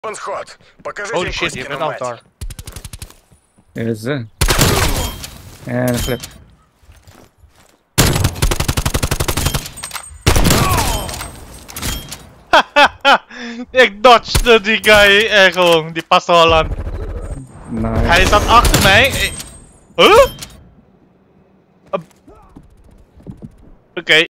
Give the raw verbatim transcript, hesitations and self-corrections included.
Ход. Покажите Holy shit, je bent al daar. Hier is ze. En flip. Ik dodgede die guy eh, gewoon, die past al aan. Nice. Hij zat achter mij. Huh? Uh, Oké. Okay.